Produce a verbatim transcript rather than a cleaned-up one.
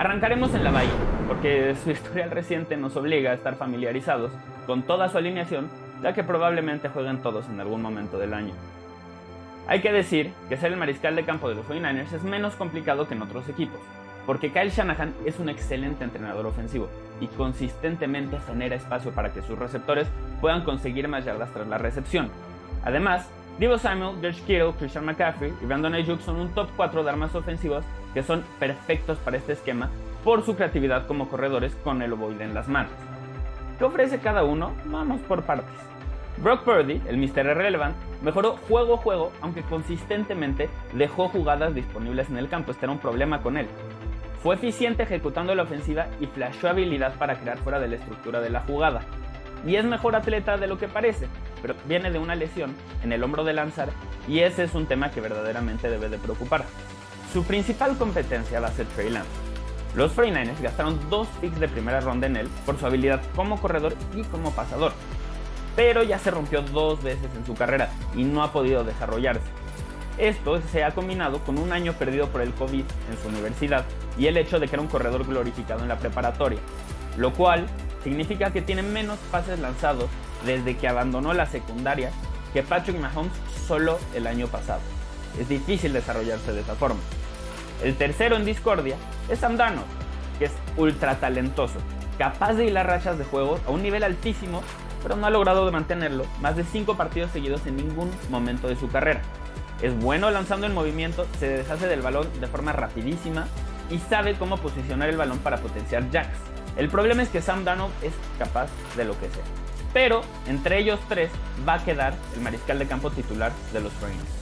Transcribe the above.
Arrancaremos en la bahía, porque su historial reciente nos obliga a estar familiarizados con toda su alineación, ya que probablemente jueguen todos en algún momento del año. Hay que decir que ser el mariscal de campo de los cuarenta y nueve ers es menos complicado que en otros equipos, porque Kyle Shanahan es un excelente entrenador ofensivo y consistentemente genera espacio para que sus receptores puedan conseguir más yardas tras la recepción. Además, Deebo Samuel, George Kittle, Christian McCaffrey y Brandon Aiyuk son un top cuatro de armas ofensivas que son perfectos para este esquema por su creatividad como corredores con el ovoide en las manos. ¿Qué ofrece cada uno? Vamos por partes. Brock Purdy, el míster Irrelevant, mejoró juego a juego, aunque consistentemente dejó jugadas disponibles en el campo. Este era un problema con él. Fue eficiente ejecutando la ofensiva y flasheó habilidad para crear fuera de la estructura de la jugada. Y es mejor atleta de lo que parece, pero viene de una lesión en el hombro de lanzar y ese es un tema que verdaderamente debe de preocupar. Su principal competencia va a ser Trey Lance. Los cuarenta y nueve ers gastaron dos picks de primera ronda en él por su habilidad como corredor y como pasador, pero ya se rompió dos veces en su carrera y no ha podido desarrollarse. Esto se ha combinado con un año perdido por el COVID en su universidad y el hecho de que era un corredor glorificado en la preparatoria, lo cual significa que tiene menos pases lanzados desde que abandonó la secundaria que Patrick Mahomes solo el año pasado. Es difícil desarrollarse de esa forma. El tercero en discordia es Sam Darnold, que es ultra talentoso, capaz de hilar rachas de juego a un nivel altísimo, pero no ha logrado mantenerlo más de cinco partidos seguidos en ningún momento de su carrera. Es bueno lanzando en movimiento, se deshace del balón de forma rapidísima y sabe cómo posicionar el balón para potenciar jacks. El problema es que Sam Darnold es capaz de lo que sea, pero entre ellos tres va a quedar el mariscal de campo titular de los cuarenta y nueve ers.